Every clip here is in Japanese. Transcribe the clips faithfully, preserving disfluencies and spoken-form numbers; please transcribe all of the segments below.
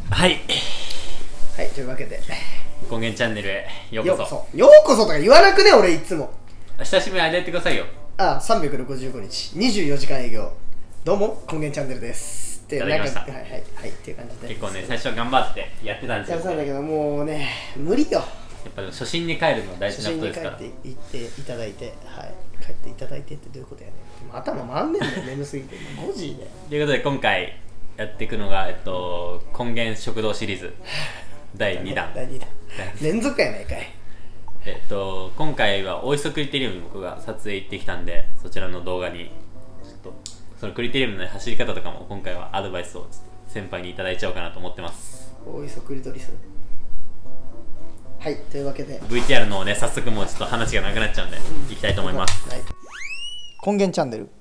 はいはい、というわけで根源チャンネルへようこそ。 ようこそとか言わなくね、俺いつも。 久しぶりにあれやってくださいよ。 あ、さんびゃくろくじゅうごにちにじゅうよじかん営業、どうも根源チャンネルですっていただきました。 なんかはいはいはいっていう感じで結構ね、最初は頑張ってやってたんですよ。 やってたんだけど、もうね無理よ。 やっぱ初心に帰るのは大事なことですから。 初心に帰って行っていただいて、はい帰っていただいてってどういうことやねん。頭回んねんだよ眠すぎてごじで。 ということで今回やっていくのが、えっと、根源食堂シリーズだいにだんだいにだん連続やないかい。 えっと今回はオイストクリテリウムに僕が撮影行ってきたんで、そちらの動画にちょっとそのクリテリウムの走り方とかも今回はアドバイスを先輩にいただいちゃおうかなと思ってます。 オイソクリトリス。はい、というわけでブイティーアール のね、早速もうちょっと話がなくなっちゃうんで、うん、いきたいと思います。 はい、根源チャンネル。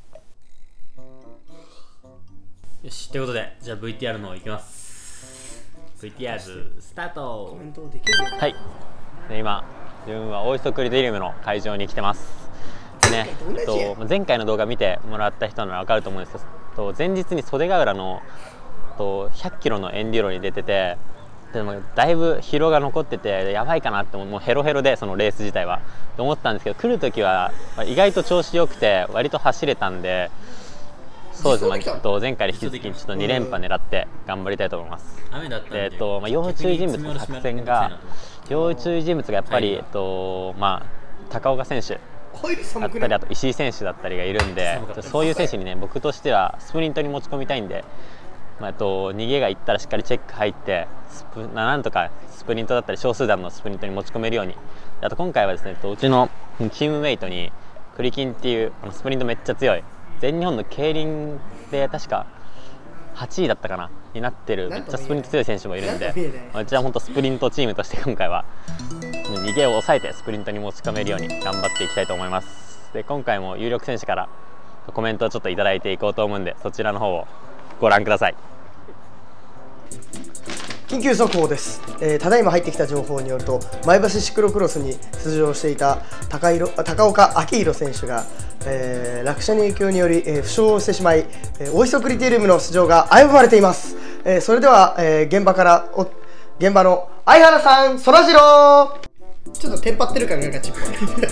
よし、ということでじゃあ ブイティーアール の方いきます。 ブイティーアール スタート。 コメントできるよ。 はい、で今自分はオイストクリテリウムの会場に来てます。でね、えっと、前回の動画見てもらった人なら分かると思うんですけど、前日に袖ヶ浦のとひゃっキロのエンデューロに出てて、でもだいぶ疲労が残っててやばいかなってもうヘロヘロで、そのレース自体はと思ったんですけど、来る時は意外と調子よくて割と走れたんで、そうですね、まあ、きっと前回に引き続きちょっとにれんぱ狙って頑張りたいと思います。えっとまあ、要注意人物の作戦が、要注意人物がやっぱり、えっとまあ、高岡選手だったり、あと石井選手だったりがいるんで、そういう選手にね、僕としてはスプリントに持ち込みたいんで、まあ、えっと逃げがいったらしっかりチェック入ってスプなんとかスプリントだったり小数段のスプリントに持ち込めるように。あと今回はですね、えっと、うちのチームメイトにクリキンっていうあのスプリントめっちゃ強い全日本の競輪で確かはちいだったかなになってるめっちゃスプリント強い選手もいるんで、うちは本当スプリントチームとして今回は逃げを抑えてスプリントに持ち込めるように頑張っていきたいと思います。で今回も有力選手からコメントをちょっといただいていこうと思うんで、そちらの方をご覧ください。 緊急速報です、えー、ただいま入ってきた情報によると、前橋シクロクロスに出場していた 高, 色高岡明宏選手が、えー、落車の影響により、えー、負傷をしてしまい、えー、オイストクリテリウムの出場が危ぶまれています。えー、それでは、えー、現場からお現場の相原さん、そらジロー。ちょっとテンパってるからガチッ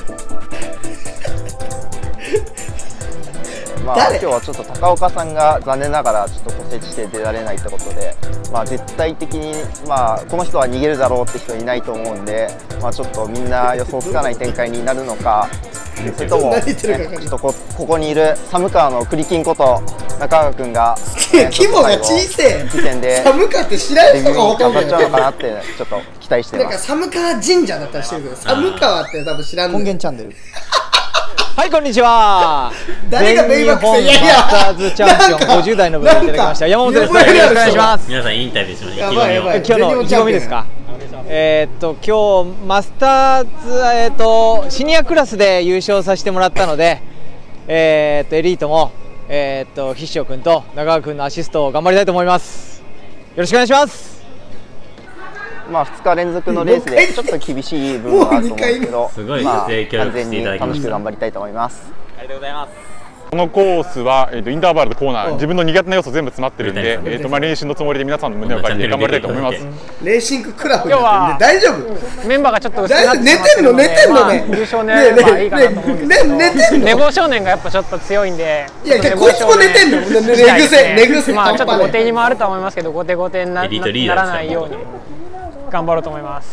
まあ、今日はちょっと高岡さんが残念ながらちょっと骨折して出られないってことで、まあ、絶対的に、まあ、この人は逃げるだろうって人いないと思うんで、まあ、ちょっとみんな予想つかない展開になるのか、それとも、ね、ちょっと こ, ここにいる寒川の栗金こと中川君が、 ね、規模が小さい時点で寒川って知らん人が分かんないのかなってちょっと期待してます。 なんか寒川神社だったらしてるけど、寒川って多分知らんの。根源チャンネル。 はい、こんにちは。 誰がベイマックス。いやいや、 マスターズチャンピオンごじゅう代の部分いただきました山本です。よろしくお願いします。 皆さんインタビューしましょう。 やばいやばい。 今日の意気込みですか。えー、っと今日マスターズ、えー、っとシニアクラスで優勝させてもらったので、えー、っとエリートも、えー、っと菱翔君と中川君のアシストを頑張りたいと思います。よろしくお願いします。 まあふつか連続のレースでちょっと厳しい部分はあると思うんですけど、 すごいまあ全完全に楽しく頑張りたいと思います。 ありがとうございます。 このコースは、えー、とインターバルとコーナー、自分の苦手な要素全部詰まってるんで、えーとまあ、練習のつもりで皆さんの胸を借りて頑張りたいと思います。 レーシングクラブになってんで大丈夫？ メンバーがちょっと薄くなって寝てんの寝てんのね。 優勝狙えばいいかなと思うんですけど、 寝てんの？ 寝坊少年がやっぱちょっと強いんで、 いやこいつも寝てんの？寝癖寝癖。 まあちょっと後手に回ると思いますけど、後手後手にならないように頑張ろうと思います。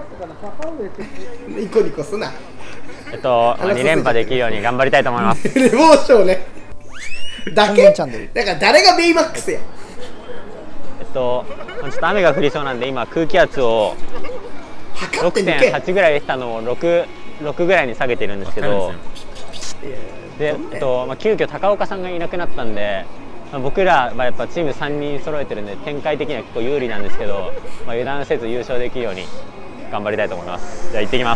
ニコニコすな。 えっとにれんぱできるように頑張りたいと思います。 寝坊少年だけ。だから誰がベイマックスや。 えっとちょっと雨が降りそうなんで今空気圧を ろくてんはち ぐらいでしたのをろく、ろくぐらいに下げてるんですけど、で、えっとまあ、急遽高岡さんがいなくなったんで、まあ、僕らはやっぱチームさんにん揃えてるんで展開的には結構有利なんですけど、まあ、油断せず優勝できるように頑張りたいと思います。じゃあ行ってきます。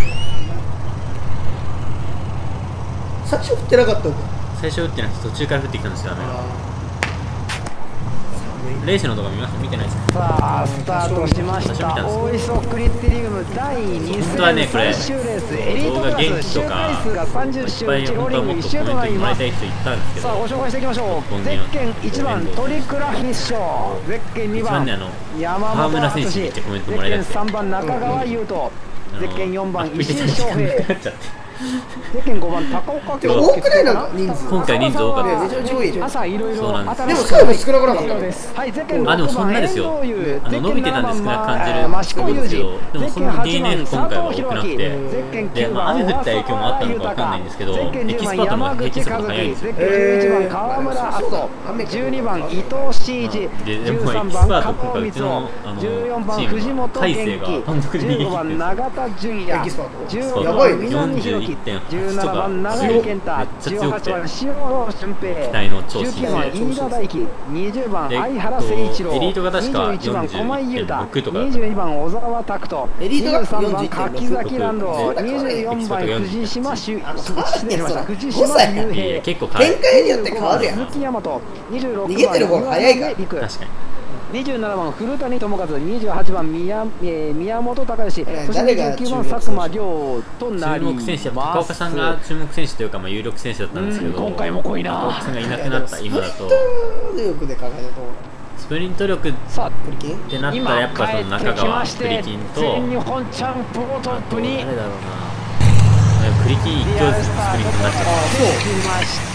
最初降ってなかったんだ。 最初降ってなくて途中から降ってきたんですよ。雨が寒いレースの動画見ました？見てないですか？ さあスタートしました。大磯クリテリウムだいに戦最終レースエリートクラス周回数がさんじゅっ周、ローリングいち周となります。さあご紹介していきましょう。ゼッケンいちばんトリクラフィッシュ、ゼッケンにばん山本敦、ゼッケンさんばん中川優斗、ゼッケンよんばん石井翔平、ゼッケンごばん高岡でも多くないなんか人数。 今回人数多かっためちゃめちゃ多いじゃん。 朝いろいろ新しい。 でも最後少なくなかった。 はい、ゼッケンあでもそんなですよ。あの伸びてたんで少なく感じるんですけど、でもその ディーエヌエフ 今回は多くなくて、でまあ雨降った影響もあったのかわかんないんですけど、エキスパートの平均速度速いんですよ。 じゅういちばん川村麻人、じゅうにばん伊藤真一、 ででもエキスパート今回うちのあのチームは海星が単独で逃げ切ってるんですよ。 永田純也、じゅうごやばん南弘樹、じゅうななばん長井健太、じゅうはちばん塩俊平、じゅうきゅうばん飯田大輝、にじゅうばん相原誠一郎、 エリートが確かにじゅういちばん駒井裕太、 とかにじゅうにばん小沢拓人、 エリートがにじゅうさんばん柿崎ランド、にじゅうよんばん藤島修失礼しました藤島雄平、 結構変展開によって変わるやん。 鈴木大和、にじゅうろくばん逃げてる方が早いから。 陸、 確かににじゅうななばん古谷智和、にじゅうはちばん宮、えー、宮本隆義、そしてにじゅうきゅうばん佐久間亮となり注目選手、高岡さんが注目選手というか、まあ、有力選手だったんですけど、 今回も濃いな。 高岡さんがいなくなった今だと、 力で考えるとスプリント力ってさあなったらやっぱその中川クリキンと、 全日本チャンプをトップに、 誰だろうな、クリキン一強ずつスプリントになっちゃった。 きました。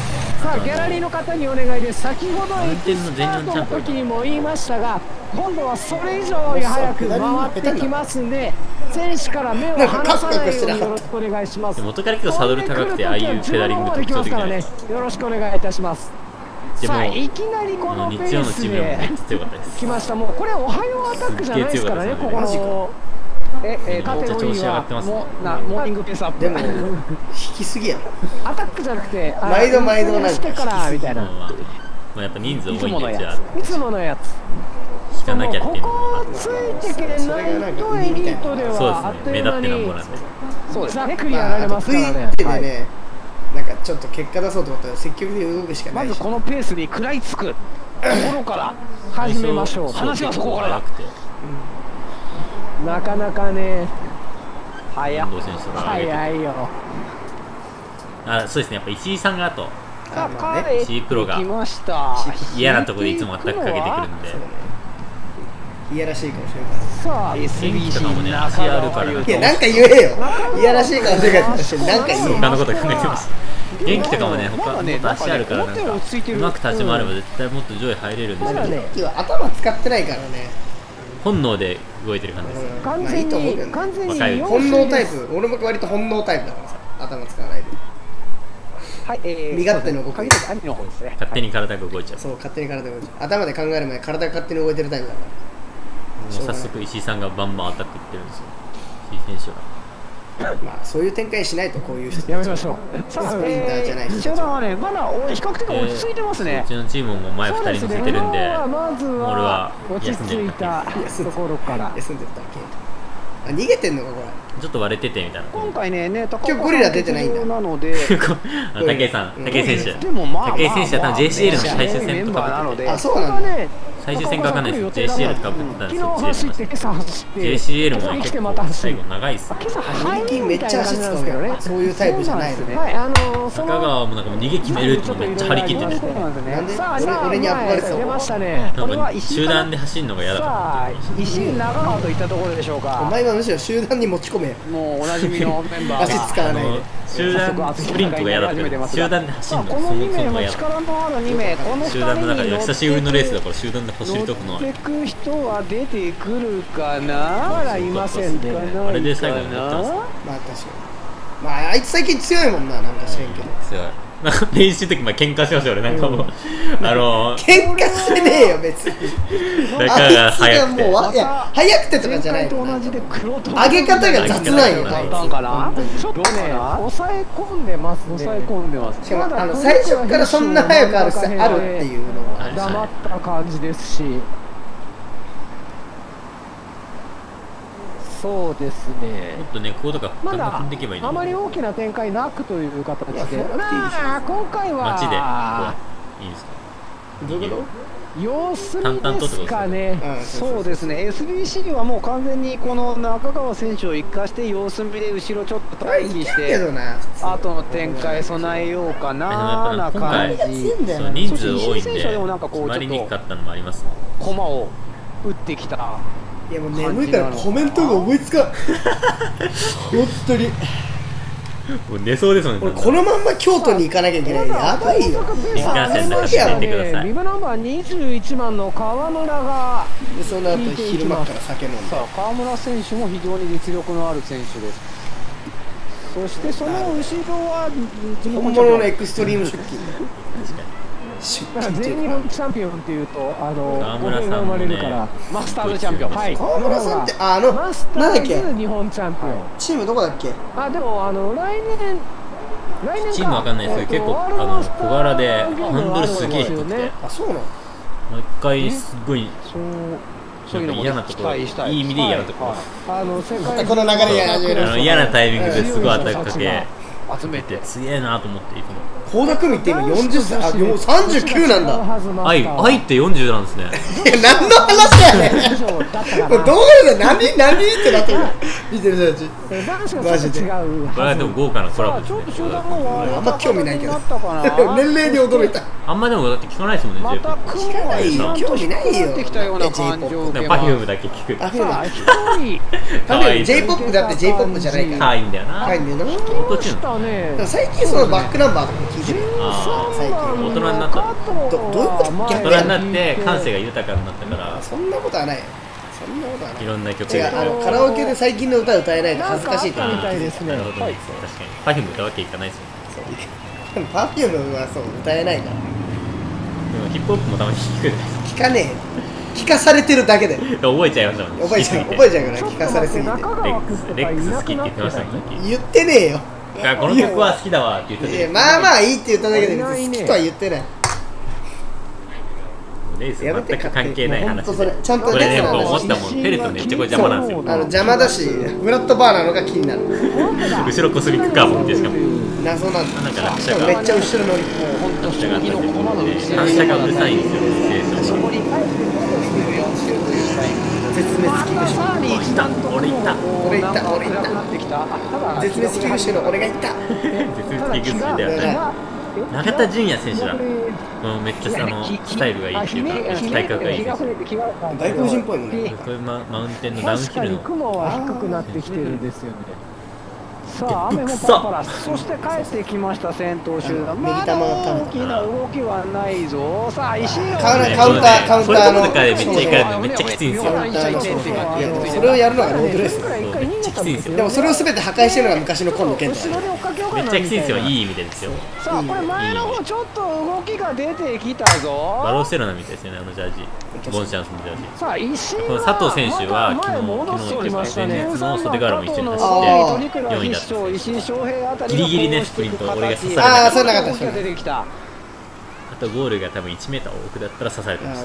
さあギャラリーの方にお願いです。先ほどエキスパートの時にも言いましたが、今度はそれ以上に早く回ってきますんで、選手から目を離さないようによろしくお願いします。 元から結構サドル高くてああいうペダリング特徴的ね。よろしくお願いいたします。さあいきなりこのペースで来ました。もうこれおはようアタックじゃないですからね、ここの。ええカテゴリーはもうなモーニングペースアップ。 でも引きすぎやろ。 アタックじゃなくて毎度毎度なんかしてからみたいな。 まあやっぱ人数多いんでじゃあいつものやつ。 引かなきゃっていうのここついてけないとエリートではあっという間にざっくりやられますからね。 でね、なんかちょっと結果出そうと思ったら積極的に動くしかないし。 まずこのペースに食らいつくところから始めましょう。話はそこからだ。なかなかね、早い早いよ。 あ、そうですね、やっぱ石井さんがあと石井プロが嫌なところでいつもアタックかけてくるんで、 いやらしいかもしれない。 さあ エスビーシーとかもね、足あるからいや、なんか言えよ。いやらしいかもしれないからなんか言えよ。 他のこと考えてます。元気とかもね、他もっと足あるからなんかうまく立ち回れば絶対もっと上位入れるんですけど、 頭使ってないからね。 本能で動いてる感じです。 完全に完全に本能タイプ。俺も割と本能タイプだからさ、頭使わないで。 はい、えー、 身勝手に動く。 兄の方ですね。 勝手に体が動いちゃう。 そう、勝手に体が動いちゃう。頭で考える前、体が勝手に動いてるタイプだから。 もう早速石井さんがバンバンアタックいってるんですよ。石井選手が。 まあそういう展開しないとこういう人やめましょう。 さあスプリンターじゃない人集団はね、まだ比較的落ち着いてますね。 うちのチームも前ふたり乗せてるんで、 まずは俺は落ち着いたところから休んでたっけ。あ、逃げてんのかこれ。 ちょっと割れててみたいな。 今回ね、ね、 今日ゴリラ出てないんだ。 なので、 武井さん、武井選手。 でもまあ武井選手は多分 ジェーシーエル の最終戦とかぶってて。 あ、そうなんだ。 最終戦かわかんないです。ジェーシーエル とかぶってたんですよ。 昨日走って今朝走ってジェーシーエル も結構最後長いっす。 今朝最近めっちゃ走ってたんですけどね。そういうタイプじゃないのね。 はい、あの中川もなんか逃げ決めるってめっちゃ張り切ってて。 なんで俺に憧れてたの。 出ましたね。 なんか集団で走るのが嫌だから。 石井長川といったところでしょうか。 お前はむしろ集団に持ち込め。 もうおなじみのメンバー。 足使わないで。 集団スプリントが嫌だって。集団で走るのがそもそもが嫌だ。集団の中で久しぶりのレースだから集団で走りたくない。 行く人は出てくるかな。まだいませんね。 あれで最後になったんですか。 まあ確かに。まああいつ最近強いもんな、なんか知らんけど。 強い。なんか練習の時前喧嘩しましたよ俺なんかもう、あの喧嘩してねえよ別に。 中が速くて。 いや速くてとかじゃない。上げ方が雑なんよ。 ちょっとね、抑え込んでますね。抑え込んでます。 しかもあの最初からそんな速くあるあるっていうのは黙った感じですし。そうですね。 もっとね、こことかまだあまり大きな展開なくという形で、まあ今回は街でいいですか。 どういうこ様子見ですかね、そうですね、エスビーシー はもう完全にこの中川選手を生かして様子見で後ろちょっと待機して後の展開備えようかなな感じ。 そう人数多いんで決まりにくかったのもありますね。 駒を打ってきた。 いやもう眠いからコメントが思いつかん本当にもう寝そうですもんね。 俺このまんま京都に行かなきゃいけない。やばいよ。 新幹線だから寝てください。 ビブナンバーにじゅういちばんの川村がでその後昼間から酒飲んで、 さあ川村選手も非常に実力のある選手です。そしてその後ろは本物のエクストリーム出勤全日本チャンピオンっていうとあの川村さんもねマスターズチャンピオン、はい、 川村さんってあのマスタなんだっけーズ日本チャンピオン、 チームどこだっけ。 あでもあの来年来年チームわかんないですけど結構あの小柄でハンドルすげえ低くてあそうなの。 毎回すごいそういうのも嫌なところいい意味で嫌なところあの世界この流れが始める。 あの嫌なタイミングですごいアタックかけ集めてすげえなと思っていつも。 倖田來未って今よんじゅっさい、あ、もうさんじゅうきゅうなんだ。 愛愛ってよんじゅうなんですね。 いや何の話やねん。もう動画で何何ってなってる。見てる人たち。マジで。 これはでも豪華なコラボですね。 あんま興味ないけど。年齢に驚いた。 あんまでもだって聞かないですもんね。 また聞かないよ。興味ないよ。 ってきたような感情でパフュームだけ聞く。 パフューム。 一人パフューム J-ポップ だって J-ポップ じゃないから。 可愛いんだよな。 可愛いんだよな。 途中のね最近そのバックナンバーとかも聞いてる。最近大人になったどどういうこと大人になって感性が豊かになったからそんなことはないよ。そんなことはない。 いろんな曲違う、あのカラオケで最近の歌歌えないと恥ずかしいってみたいですね。 なるほどね。確かにパフューム歌うわけいかないですよね。 でもパフュームはそう歌えないから。 でもヒップホップもたまに聞くじゃないです聞かねえよ。聞かされてるだけで。 か。覚えちゃいましたもんね。 覚えちゃう覚えちゃうから聞かされすぎて。 レックスレックス好きって言ってましたもんね。 言ってねえよ。 この曲は好きだわって言ってて。 まあまあいいって言っただけで別に好きとは言ってない。 レース全く関係ない話で。 ちゃんとこれね、 レースの思ったもん。フェルトめっちゃこれ邪魔なんですよ。 あの邪魔だし、フラットバーなのが気になる。 後ろコスミックカーボンってしかも。 謎なんだ。 なんか落車がめっちゃ後ろ乗り。 落車があったところで反射がうるさいんですよ。ステーション絶滅危惧種。 俺いた俺いた俺いた俺いた。絶滅危惧種の俺がいた。 絶滅危惧種だよね。永田純也選手だ。もうめっちゃあのスタイルがいいっていうか体格がいいです。 外国人っぽいもんね。 こういうママウンテンのダウンヒルの。 雲は低くなってきてるんですよね。さあ雨もパラパラ、そして帰ってきました先頭集団。まだ大きな動きはないぞ。さあ石井カウンターカウンターのそれとかでめっちゃ行かれるのめっちゃきついんですよ。 それをやるのがロードレース。 めっちゃきついんですよ。 でもそれを全て破壊してるのが昔の今野健太。 めっちゃきついんですよ。いい意味でですよ。 さあこれ前の方ちょっと動きが出てきたぞ。 バローセロナみたいですよね、あのジャージ。ボンシャンスのジャージ。 さあ石井この佐藤選手は昨日昨日前日の袖ヶ浦も一緒に走ってよんいだったんですよ。ギリギリねスプリント俺が刺されああそうなかったです。 あとゴールが多分いちメーター奥だったら刺されてました。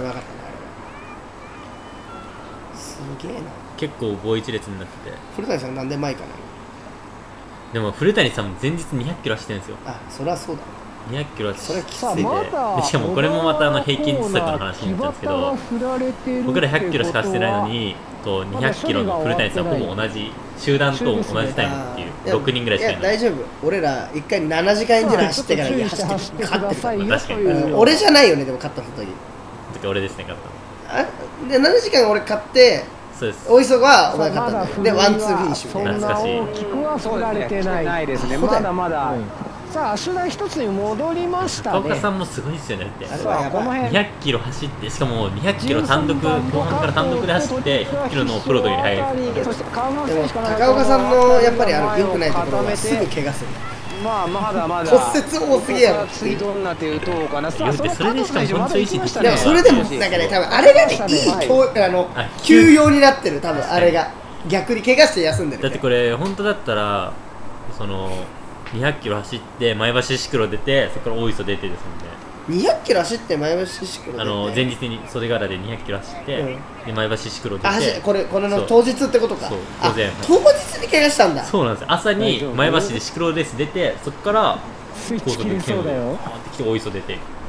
すげえな。 結構ご一列になってて。 古谷さんなんで前かな。 でも古谷さんも前日にひゃっキロ走ってるんですよ。 あ、そりゃそうだ。 にひゃっキロ走ってて、 でしかもこれもまたあの平均時速の話になっちゃうんですけど、僕らひゃっキロしか走ってないのにとにひゃっキロの古谷さんほぼ同じ集団と同じタイムっていうろくにんぐらいしかいない。 大丈夫。俺らいっかいななじかん以上走ってから走って勝ってる。 確かに。 俺じゃないよねでも勝った時。 時俺ですね勝ったの。 あでななじかん俺勝って。 そうです。 大磯はお前勝ったんだよ。でワンツーフィニッシュみたいな。 懐かしい。 大きくは振られてないですね。まだまだ。さあ足台一つに戻りましたね。 高岡さんもすごいですよねって。 あれはやばい。 にひゃっキロ走ってしかもにひゃっキロ単独後半から単独で走ってひゃっキロのプロドに入る。 でも高岡さんのやっぱりあの良くないところはすぐ怪我する。 まあまだまだ骨折多すぎやろ。 次どんな手打とうかな。 それでしかも本当にいいし。 でもそれでもなんかね多分あれがねいいあの休養になってる多分あれが逆に怪我して休んでる。 だってこれ本当だったらそのにひゃっキロ走って前橋シクロ出てそこから大磯出てですもんね。 にひゃっキロ走って前橋シクロ出てあの前日に袖ヶ浦でにひゃっキロ走って、うん、で前橋シクロ出てあこれこれの当日ってことか。 そう当然当日に怪我したんだ。 そうなんですよ。朝に前橋でシクロレース出てそこから高速で剣を回ってきて大磯出て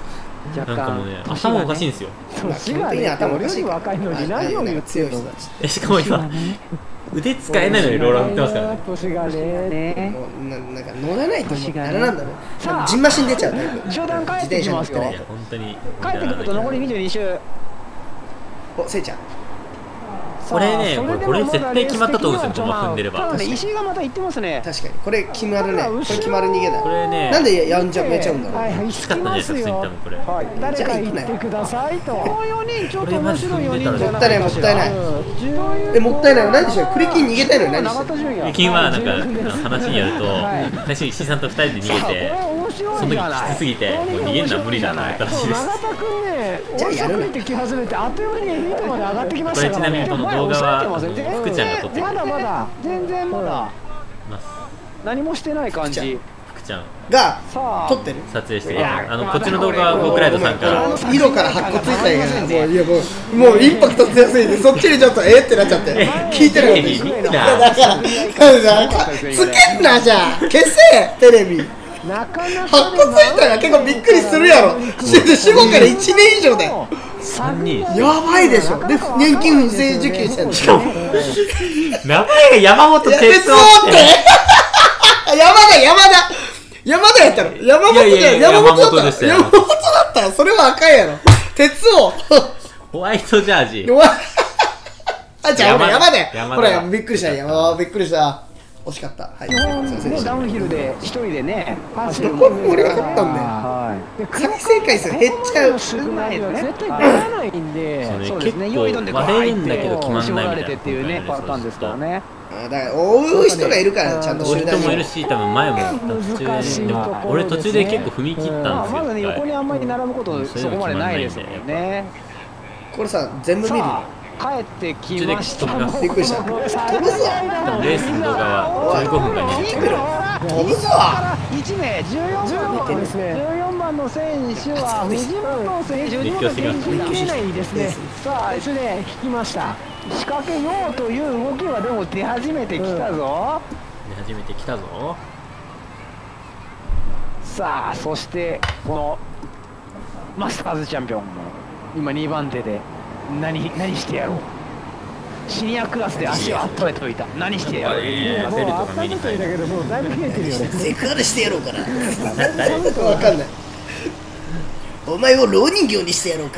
なんかもうね頭おかしいんですよ。 年がね俺より若いのに何を言ってるの。 えしかも今腕使えないのにローラー乗ってますからね。 年がねもうななんか乗らないともうあれなんだね。ジンマシン出ちゃうタイプ。 集団帰ってきますよ。 いや本当に帰ってくると残りにじゅうに周。 おせいちゃん。 これねこれこれ絶対決まったと思うんですよ。ゴマ踏んでれば。 ただね石井がまた行ってますね。 確かにこれ決まるね。これ決まる逃げだ。 これねなんでやんちゃめちゃうんだろう。 はい、 きつかったんじゃないですか普通に多分これ。 誰か行ってくださいと。このよにんちょっと面白いよにんじゃないかしら。 もったいないもったいない。えもったいない。何でしょう。クリキン逃げたいのに何してる。 クリキンはなんか話によると最初石井さんとふたりで逃げてその時きつすぎてもう逃げるのは無理だなって話です。 永田君ねじゃあやるってき始めてあっという間にエリートまで上がってきましたからね。 これちなみにこの動画は福ちゃんが撮ってくれてまだまだ全然まだ何もしてない感じ。 福ちゃんが撮ってる撮影してあのこっちの動画はゴークライドさんから色から発個ついたんやからもういやもうもうインパクト強すぎてそっちにちょっとえってなっちゃって聞いてるのにだからだからつけんなじゃあ消せテレビなかなか発個ついたら結構びっくりするやろ死後からいちねん以上だよさんにんやばいでしょで年金不正受給してんのしかも名前が山本哲夫って山田山田山田やったの山本じゃん山本だった山本だったよそれは赤いやろ鉄をホワイトジャージあじゃあ俺山田山田ほらびっくりした山びっくりした惜しかったはい日本ねダウンヒルで一人でね走るどこに盛り上がったんだよはい再生回数減っちゃう少ないですね絶対出らないんでそうですね用意どんで割れるんだけど決まんないみたいな絞られてっていうねパターンですからねだから追う人がいるからちゃんと追う人集団にもいるし多分前も途中ででも俺途中で結構踏み切ったんですよまだね横にあんまり並ぶことそこまでないですもんねこれさ全部見る帰ってきましたびっくりした飛ぶぞレースの動画はじゅうごふんがにじゅっぷん飛ぶぞいち名じゅうよんばんですねじゅうよんばんの選手は藤本選手実況してきます見えないですねさあそれで引きました仕掛けようという動きはでも出始めてきたぞ出始めてきたぞさあそしてこのマスターズチャンピオンも今にばん手で何何してやろうシニアクラスで足を温めておいた何してやろう焦るとか見に入るだけどもうだいぶ冷えてるよねセクハラしてやろうかな誰わかんないお前を蝋人形にしてやろうか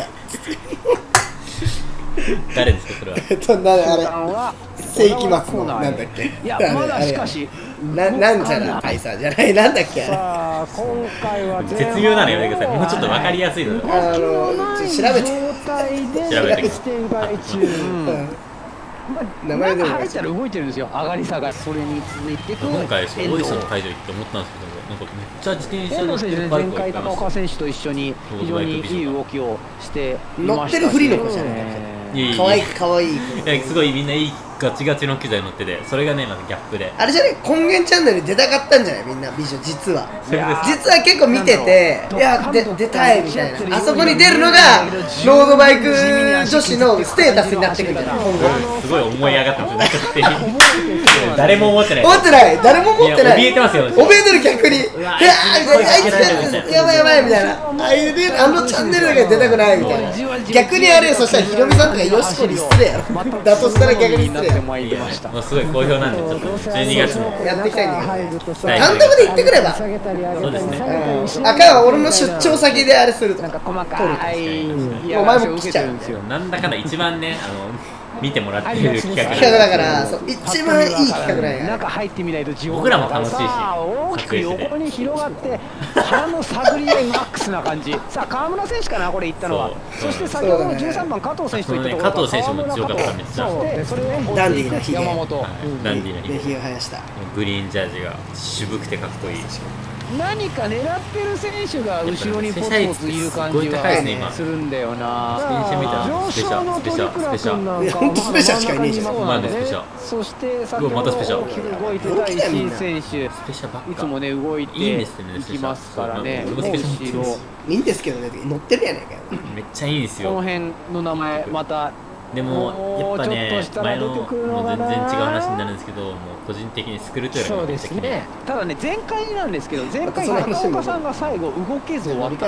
誰ですかそれはえっとなあれ世紀末のなんだっけいやまだしかしななんちゃら大佐じゃないなんだっけさあ今回は絶妙なのやめてくださいもうちょっと分かりやすいのあのちょっと調べて状態で調べて展開中名前でも入ったら動いてるんですよ上がり下がりそれに続いてく今回そうオーディションの会場行って思ったんですけどなんかめっちゃ自転車乗って遠藤選手ねるバイクがい前回高っぱいいます岡選手と一緒に非常にいい動きをしてい乗ましたしってるふりの子じゃないいいいいかわいいかわいいいやすごいみんないいガチガチの機材乗っててそれがねまずギャップであれじゃない根源チャンネルに出たかったんじゃないみんな美女実はそれです実は結構見てていやで出たいみたいなあそこに出るのがロードバイク女子のステータスになってくるから今後すごい思い上がってますね勝手に誰も思ってない思ってない誰も思ってないいや怯えてますよ怯えてる逆にいうわわーみたいなあいつやばいやばいみたいなああいうねあのチャンネルだけ出たくないみたいな逆にあれよそしたらヒロミさんとかよしこに失礼やろだとしたら逆に失礼やろいやもうすごい好評なんでちょっとじゅうにがつもやっていきたいんだけどはい単独で行ってくればそうですね赤は俺の出張先であれするとなんかか細かいお前も来ちゃうなんだかんだ一番ねあの見てもらってる企画企画だからそう一番いい企画なんや中入ってみないと地獄僕らも楽しいしさあ大きく横に広がって腹の探り合いマックスな感じさあ川村選手かなこれ行ったのはそうそして先ほどのじゅうさんばん加藤選手といったところ加藤選手も強かっためっちゃそうそれをダンディーなヒゲ山本はいダンディーなで日ひげ生やしたグリーンジャージが渋くてかっこいい何か狙ってる選手が後ろにポツポツいる感じすごい高いですね今がするんだよな自転車見たらスペシャルスペシャルスペシャルいやほんとスペシャルしかいねえじゃんまあねスペシャルそして先うわまほどたスペシャル大きく動いてた石井選手スペシャルばっかいつもね動いていいんですよねいきますからねそう後俺もスペシャルろいいんですけどね乗ってるやないかよめっちゃいいんですよこの辺の名前またでもやっぱもうちょっねとしたら前の出てくるのもうかな全然違う話になるんですけどもう個人的にスクルトよりもそうですねただね前回なんですけど前回高岡さんが最後動けず終わった乗り換えれば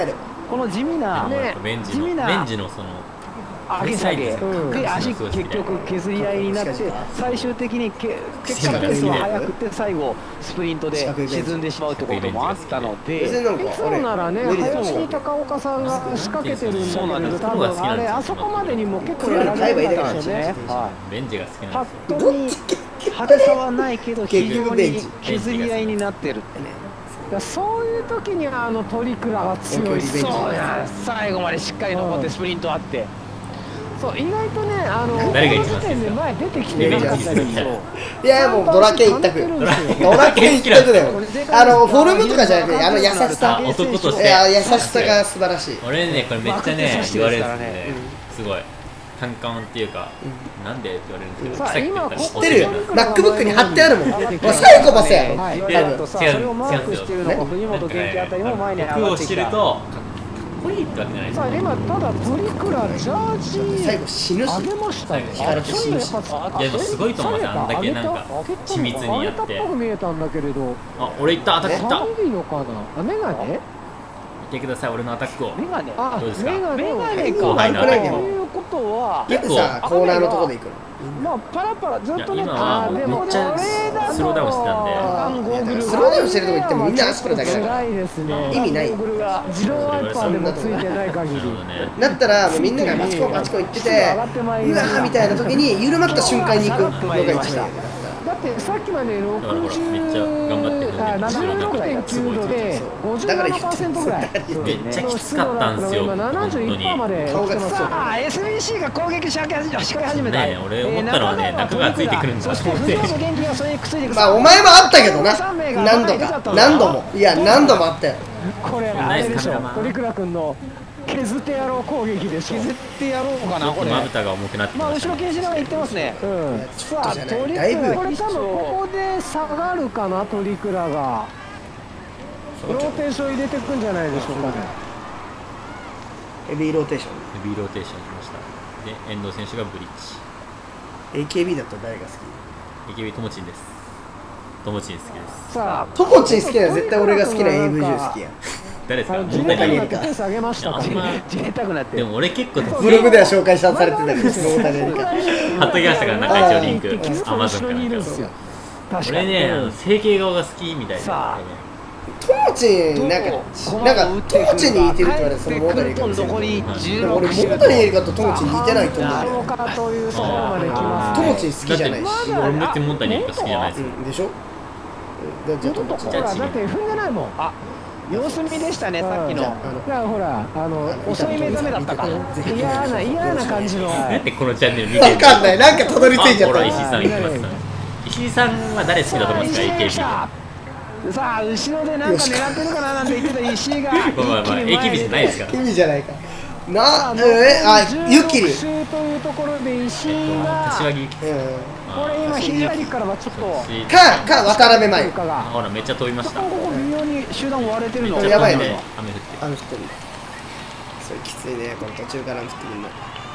この地味なね地味なベンジのその上げ下げで足結局削り合いになって最終的にけ結果ペースは速くて最後スプリントで沈んでしまうってこともあったので、いつもならね林に高岡さんが仕掛けてるんだけど多分あれあそこまでにも結構やられてたんですよね。 ベンジが好きなんパッと見派手さはないけど非常に削り合いになってるってね。そういう時にあのトリクラが強い。そうや最後までしっかり残ってスプリントあって。そう意外とね、あのこの時点で前出てきてなかったけど、 いやもうドラケン一択、ドラケン一択だよ。あのフォルムとかじゃなくて、あの優しさ、 男として、 いや優しさが素晴らしい。 俺ねこれめっちゃね言われるんですね。すごい単感っていうか、なんでって言われるんですけど、さっき言ったら知ってるよ。マックブックに貼ってあるもん。サイコパスやろ。 違う違うんですよ。服を知ると。こいいってわけじゃないですか。 今ただトリクラジャージ最後死ぬし上げましたね。 光ら死ぬし。 いやでもすごいと思うんですよ。あんだけなんか緻密にやって。 見えたんだけれど。 あ、俺行ったアタック行った。 いいのかな。あ、メガネ？ 見てください俺のアタックを。 メガネ。 どうですか。 メガネ後輩のアタック。 ということは結構さコーナーのとこで行くの。 まあパラパラずっとね。 今はめっちゃスローダウンしてたんで。 スローダウンしてるとこ行ってもみんな足プルだけだから。 意味ない。 自動ワイパーでもついてない限り。 だったらもうみんながバチコンバチコン行ってて、うわーみたいな時に緩まった瞬間に行くのが一番いい。 だってさっきまでろくじゅうめっちゃ頑張ってななじゅうろくてんきゅうどでごじゅうななパーセントぐらい。 めっちゃきつかったんですよ。 ななじゅういちパーセントまで来てます。さあ エスビーシー が攻撃仕掛け始めた。 ね俺思ったのはね中がついてくるんだと思って。 まあお前もあったけどな。何度か何度もいや何度もあったよ。 これあれでしょ。トリクラ君の削ってやろう攻撃でしょ。削ってやろうかなこれ。 まぶたが重くなってきました。 まあ後ろ気にしながら言ってますね。うん。さあトリクラこれ多分ここで下がるかなトリクラが。ローテーション入れていくんじゃないでしょうかね。 ヘビーローテーション。 ヘビーローテーションしました。で遠藤選手がブリッジ。 エーケービー だと誰が好き？ エーケービー ともちんです。ともちん好きです。 さあともちん好きなの絶対俺が好きな エーブイ 女優好きやん。 誰ですか？ 自衛隊にペース上げましたって自衛隊くなってでも俺結構ブログでは紹介されてたけど大谷エリカ貼っときましたから中一応リンクアマゾンから俺ね整形顔が好きみたいなトモチンなんかなんかトモチンに似てるって言われてその大谷エリカのせいでも俺大谷エリカとトモチン似てないと思うんだよ。トモチン好きじゃないし俺も別に大谷エリカ好きじゃないですでしょ。じゃあトモチンだって踏んでないもん。あ様子見でしたね、さっきの。だからほら、あの遅い目覚めだったから。嫌な嫌な感じの。 なんでこのチャンネル見てるの？ わかんない、なんかたどり着いちゃった。 石井さん言ってます。石井さんは誰好きだと思いますか？ エーケービー。 さあ後ろでなんか狙ってるかななんて言ってた石井が。 まあまあまあ エーケービー じゃないですから。 エーケービー じゃないか。なえあユキリ。 というところで石井が。 柏木。 これ今左からはちょっとかか渡辺真由ほらめっちゃ飛びました。 ここ微妙に集団割れてるのやばいね。 雨降って雨降ってる。それきついねこの途中から降ってくるの。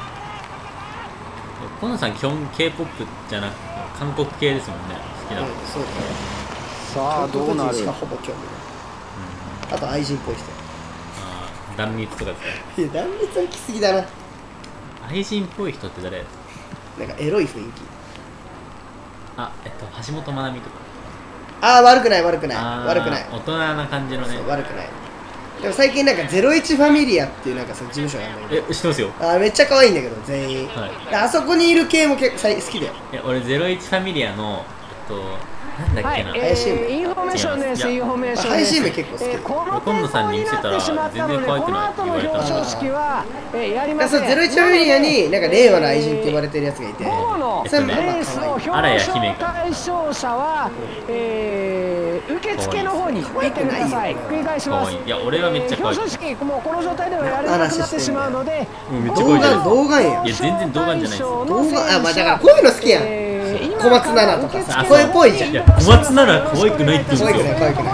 河野さん基本 K-ポップ じゃなくて韓国系ですもんね好きなの。 そうだね。 さあどうなる。 しかほぼ興味ない。あと愛人っぽい人。 ああ断蜜とかですか。 いや断蜜は来すぎだな。 愛人っぽい人って誰？ なんかエロい雰囲気。 あ、えっと、橋本まなみとか。 ああ、悪くない、悪くない。悪くない。 大人な感じのね。 悪くない。でも最近なんかゼロイチファミリアっていうなんかその事務所があるんだけど。 え、知ってますよ。 あめっちゃ可愛いんだけど、全員。はい、あそこにいる系も結構好きだよ。 いや、俺ゼロイチファミリアの、えっと、なんだっけな、 はい、えー、インフォメーションです、インフォメーションです。 配信部結構好き。えー、 今野さんに見せたら全然可愛くないって言われたんで。そう、ゼロイチファミリアになんか令和の愛人って呼ばれてるやつがいて。 午後のレースの表彰対象者は、えー、受付の方に行ってください。繰り返します。 いや、俺はめっちゃ可愛い。 表彰式もうこの状態ではやれなくなってしまうので、 動画動画やん。 いや、全然動画じゃないです。 動画あまあだからこういうの好きやん。小松菜奈とかさ、声っぽいじゃん。 いや、小松菜奈可愛くないって言うんですよ。 可愛くない可愛くない。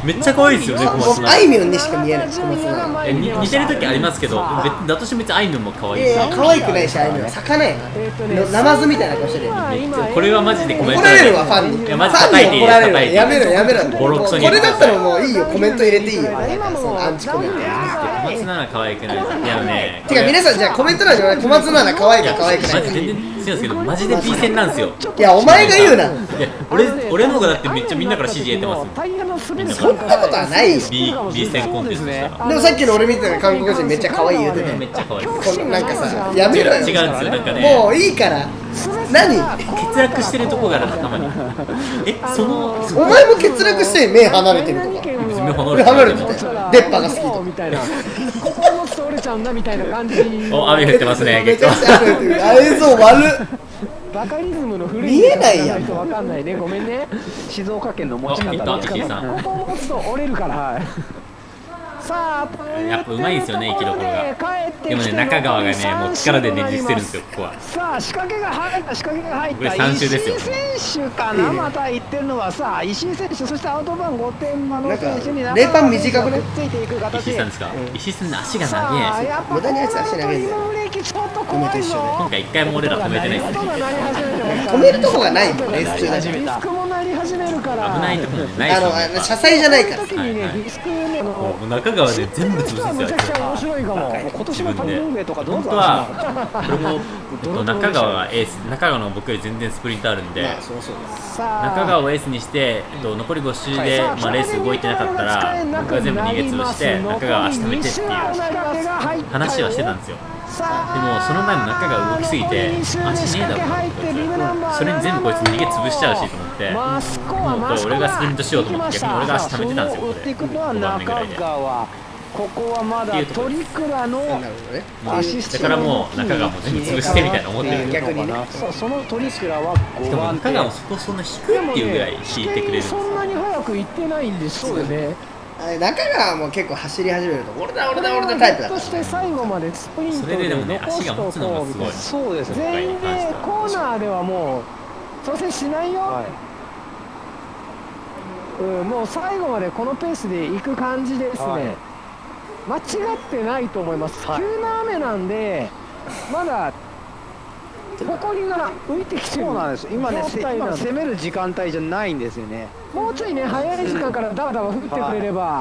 めっちゃ可愛いですよね、小松菜。 あいみょんにしか見えない小松菜。 え、に似てる時ありますけど、べ私別にあいみょんも可愛いし。 いや可愛くないし、あいみょん魚やな、ナマズみたいな顔してる。 これはマジでコメント怒られるわ、ファンに。 いやマジ叩いていいよ、叩いていい。 やめろやめろ。 ボロクソに。 これだったらもういいよ、コメント入れていいよ。アンチコメント。 小松菜可愛くない。いやね。 てか皆さんじゃあコメント欄で小松菜可愛いか可愛くない。 マジ全然強いですけど、マジで B 戦なんですよ。 いやお前が言うな。いや俺俺の方がだってめっちゃみんなから支持得てます。 そんなことはないよ。 B B 戦コンテストしたら。 でもさっきの俺みたいな韓国人めっちゃ可愛い言うてね。 めっちゃ可愛い。 このなんかさ、やめろよ。 違うんですよ、なんかね。 もういいから。何？ 欠落してるとこがある仲間に。え、そのお前も欠落して目離れてるとか。 目離れてて。出っ歯が好きとみたいな。ここも折れちゃうんだみたいな感じ。 お、雨降ってますね。 めちゃくちゃ雨降ってる。あ、映像悪っ。 バカリズムの古い見えないやん。 わかんないね。ごめんね。静岡県の持ち方で。ここを持つと折れるから。さあ、 やっぱうまいんですよね、生きどころが。でもね、中川がね、もう力でねじ伏せるんですよ、ここは。 さあ、仕掛けが入った、仕掛けが入った。 これさん周ですよ。 石井選手かな、また言ってるのはさ、石井選手、そしてアウトバンごてんの選手にレーパン短くね。 石井さんですか。石井さんの足が長い。 無駄にやつ足長いんだよ。 今と一緒で。 今回一回も俺ら止めてないです。 止めるとこがないもん、レース中だし。 リスクもなり始めるから。 危ないところじゃないあの、車載じゃないから。 中川で全部潰すんですよ。 めちゃくちゃ面白いかも。今年も谷運営とかどうぞ。 本当はこれも中川がエース、中川の僕より全然スプリントあるんで、中川をエースにして残りご周でまあレース動いてなかったら僕が全部逃げ潰して中川足止めてっていう話はしてたんですよ。でもその前の中川動きすぎて足ねえだろうな、それに全部こいつ逃げ潰しちゃうしと思って、もうこれ俺がスプリントしようと思って逆に俺が足溜めてたんですよ、これごばんめぐらいで。 ここはまだトリクラのアシストだからもう中川も全部潰してみたいな思ってる。 逆にね、そのトリクラはしかも中川もそこそんな低いっていうぐらい引いてくれるんですよ。 そんなに早く行ってないんですよね。 中川も結構走り始めると俺だ俺だ俺だタイプだから、ね、 そして最後までスプリントそれででもね足が持つのがすごい。 そうですね。全員でコーナーではもう挑戦しないよ、はい、うん、もう最後までこのペースで行く感じですね、はい、間違ってないと思います、はい、急な雨なんでまだ埃が浮いてきてる。そうなんです。今ね、今攻める時間帯じゃないんですよね。もうちょいね、早い時間からダバダバ降ってくれれば、はい、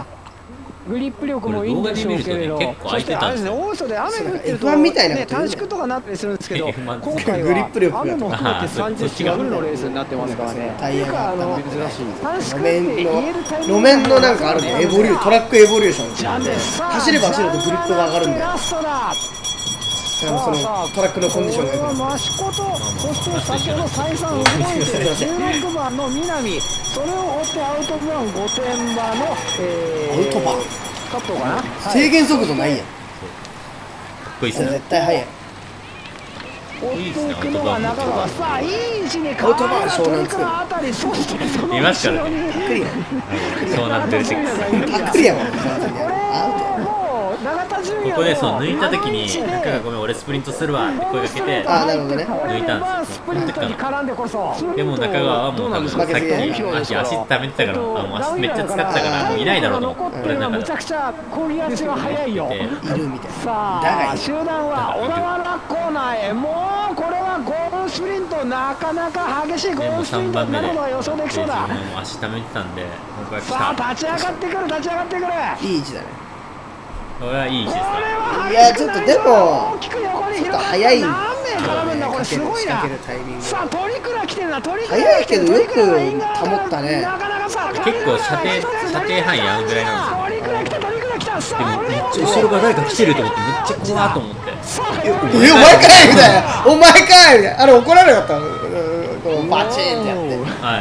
グリップ力もいいんでしょうけれど、そしてあれですね、大嘘で雨降ってると、ね、短縮とかなったりするんですけど、今回は雨も含めてさんじゅっキロフルのレースになってますからね。 タイヤが珍しい。路面の路面のなんかあるね、エボリュートラックエボリューション。走れば走るとグリップが上がるんだよ。そのトラックのコンディションが良くなる。益子と、そして先ほど再三動いてるじゅうろくばんの南、それを追ってアウトバーン御殿場の、えー、アウトバーンカットかな、制限速度ないやん。かっこいいっすね。 絶対速い。 追っていくのは中川。 さあ、いい位置にアウトバーン湘南作る。 あたり、そしてそのいますからね。 パクリやん。 湘南出てきた。 パクリやん。アウト。 ここでそう抜いた時に中川ごめん俺スプリントするわって声かけて抜いたんですよ。この時かな。でも中川はもう多分さっき足足溜めてたから、あもう足めっちゃ使ってたからもういないだろうと思って、これだからむちゃくちゃ攻撃足が速いよ。 いるみたいな。 さあ集団は小田原コーナーへ、もうこれはゴールスプリント、なかなか激しいゴールスプリントになるのは予想できそうだ。 足溜めてたんで今回来た。 さあ立ち上がってくる立ち上がってくる。 いい位置だね。 これはいい位置ですか。 いやちょっとでもちょっと早い。 何名絡むんだこれ、すごいな。さあトリクラ来てるな、トリクラ早いけどよく保ったね。 結構射程射程範囲あるぐらいなんですよ。 トリクラ来たトリクラ来た。さあ後ろが誰か来てると思ってめっちゃ怖いと思って。 えお前かいみたいな、お前かいみたいな、あれ怒られなかったの、このバチンってやって。 はい。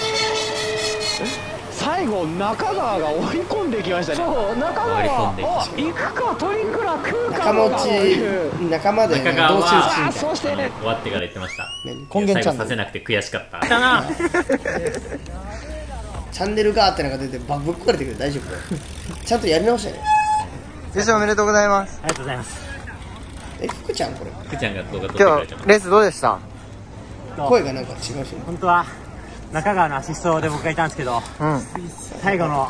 最後中川が追い込んできましたね。そう中川は行くかトリクラ食うか仲間内仲間で中川はそしてね終わってから言ってました。 根源チャンネルさせなくて悔しかった。 チャンネルがーってなんか出てばぶっ壊れてくる。大丈夫？ちゃんとやり直したね。 優勝おめでとうございます。 ありがとうございます。 え福ちゃんこれ。 福ちゃんが動画撮ってくれた。 今日レースどうでした？ 声がなんか違うし。 本当は中川のアシストで僕がいたんですけど、うん、最後の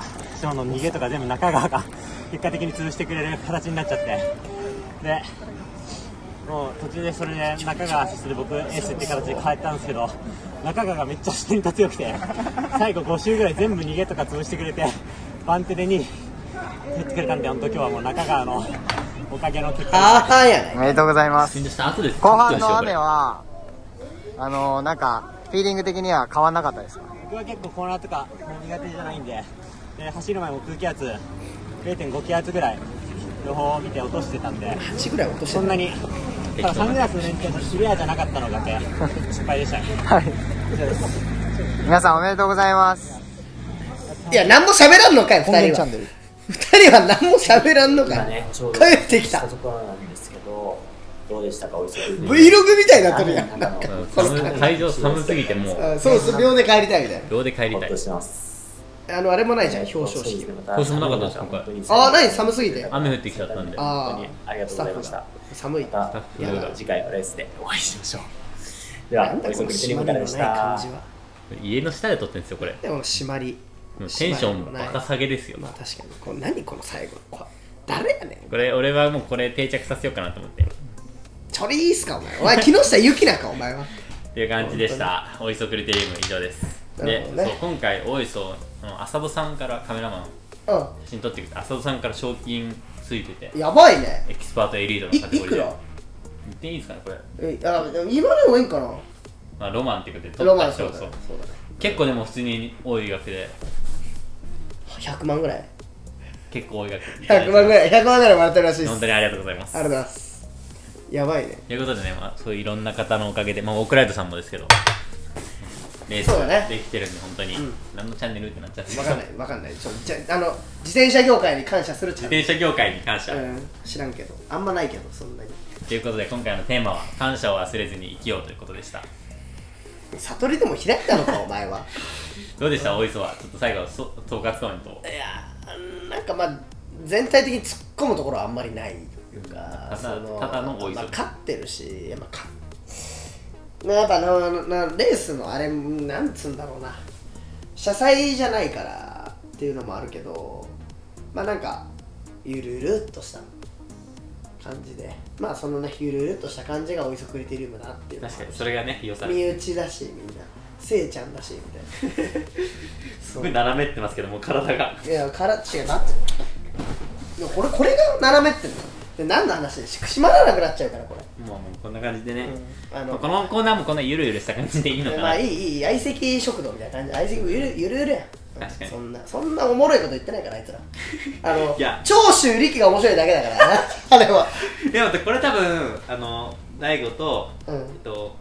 章の逃げとか全部中川が結果的に潰してくれる形になっちゃって、でもう途中でそれで中川アシストで僕エースっていう形で変えたんですけど、中川がめっちゃスプリント強くて最後ご周ぐらい全部逃げとか潰してくれて番手でに振ってくれたんで、本当今日はもう中川のおかげの結果あーやね。 おめでとうございます。後半の雨はあのなんかフィーリング的には変わらなかったですか？ 僕は結構コーナーとかもう苦手じゃないんで、で走る前も空気圧 れいてんご 気圧ぐらい両方見て落としてたんで、はちぐらい落としてそんなに、ただサングラスのレンズはシビアじゃなかったのだけ失敗でしたね。 はい、皆さんおめでとうございます。 いや、何も喋らんのかい、ふたりは。ふたりは何も喋らんのかい。帰ってきた。 ところなんですけど、どうでしたか、おいしい。 Vlog みたいになってるやん。 会場寒すぎてもう。 そうそう、秒で帰りたいみたいな。 秒で帰りたい。 あの、あれもないじゃん、表彰式。 表彰もなかったです、今回。 ああ、何寒すぎて。 雨降ってきちゃったんで。 ああ、ありがとうございました。 寒い。 次回のレースでお会いしましょう。では、おいそくりテレビからでした。 家の下で撮ってるんですよ、これ。 でも、締まり。 テンションバカ下げですよ。 まあ確かに。これ何この最後の。誰やねん。 これ、俺はもうこれ定着させようかなと思って。 ちょりいいっすか、お前。お前、木下ゆきなか、お前は。 っていう感じでした。おいそクリテリウム以上です。で、今回、おいそ、浅戸さんからカメラマン写真撮ってくれて、浅戸さんから賞金ついてて。 やばいね。 エキスパートエリートのカテゴリーで。 いくら？ 言っていいですかね、これ。 え、あ、今でもいいんかな。 まあ、ロマンっていうことで撮った賞、そう。結構でも普通に多い額で。 ひゃくまんぐらい。 結構多い額。 ひゃくまんぐらい、ひゃくまんぐらいもらってるらしいです。 本当にありがとうございます。 ありがとうございます。やばいね。 ということでね、まあ、そういういろんな方のおかげで、まあ、オークライトさんもですけど、レースができてるんで、本当に、何のチャンネルってなっちゃって。 わかんない、わかんない。ちょじゃあの自転車業界に感謝するチャンネル。自転車業界に感謝。 うん、知らんけど、あんまないけど、そんなに。 ということで、今回のテーマは、感謝を忘れずに生きようということでした。 悟りでも開いたのか、お前は。 どうでした、おいそは。ちょっと最後、総括コメントを。 いや、なんかまあ、全体的に突っ込むところはあんまりないというか、 ただのおいそ。 まあ、勝ってるし、やっぱ、やっぱななレースのあれ、なんつうんだろうな、車載じゃないからっていうのもあるけど、まあなんか、ゆるゆるっとした感じで、まあそのね、ゆるゆるっとした感じがおいそクリテリウムだっていう。 確かに、それがね、良さ。 身内だし、みんな。せいちゃんだし、みたいな。 すごい斜めってますけども、体が。 いや、体違う、だって。でもこれ、これが斜めってんの。で、何の話で閉まらなくなっちゃうから、これ。 もう、もうこんな感じでね。 うん、あのこのコーナーもこんなゆるゆるした感じでいいのかな。 まあいい、いい、相席食堂みたいな感じ。相席ゆるゆるゆるやん。 確かに。 そんな、そんなおもろいこと言ってないから、あいつら。あの、 いや長州力が面白いだけだからな、あれは。 でも、これ多分、あの、大悟と、 うん、えっと、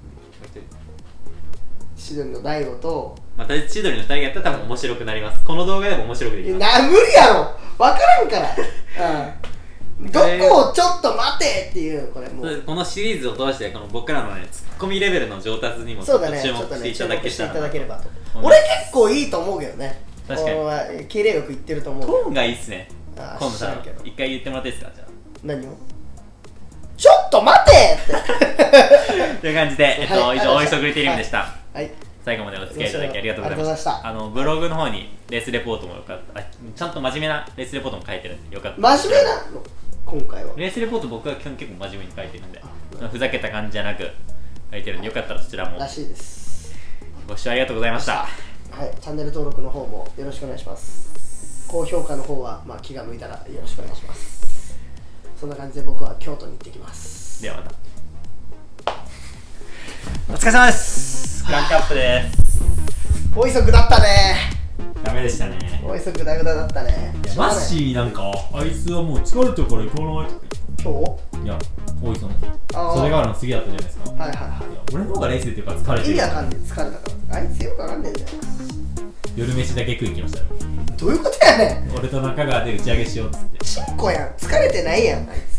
千鳥の大悟と、 また千鳥のふたりやったら多分面白くなります。この動画でも面白くできます。 な、無理やろ、分からんから。うん、どこをちょっと待てっていう、これもうこのシリーズを通してこの僕らのねツッコミレベルの上達にもそうだね、 注目していただけたら、 ね、ればと。俺結構いいと思うけどね。 確かに綺麗よく言ってると思う。 トーンがいいっすね。 あ今度さ一回言ってもらっていいですか。じゃあ何をちょっと待てってという感じで、えっと、はい、以上おいそクリテリウムでした。 はい、 最後までお付き合いいただきありがとうございました。あのブログの方にレースレポートもよかったちゃんと真面目なレースレポートも書いてるんでよかった。 真面目なの今回はレースレポート僕は基本結構真面目に書いてるんでふざけた感じじゃなく書いてるんでよかったらそちらもらしいです。 ご視聴ありがとうございました。 はい、チャンネル登録の方もよろしくお願いします。高評価の方はまあ気が向いたらよろしくお願いします。そんな感じで僕は京都に行ってきます。 ではまたお疲れ様です。クランクアップです。 おいそくだったね。 ダメでしたね。 おいそくだぐだだったね。 マッシーなんかあいつはもう疲れてるから行かないと。 今日？ いや、おいその日袖ヶ浦の次だったじゃないですか。 はいはいはい。 俺の方がレースっていうか疲れてる。 意味わかんねえ、疲れたから。あいつよくわかんねえんだよ。 夜飯だけ食いに来ましたよ。 どういうことやねん。 俺と中川で打ち上げしようっつって。 ちっこやん、疲れてないやんあいつ。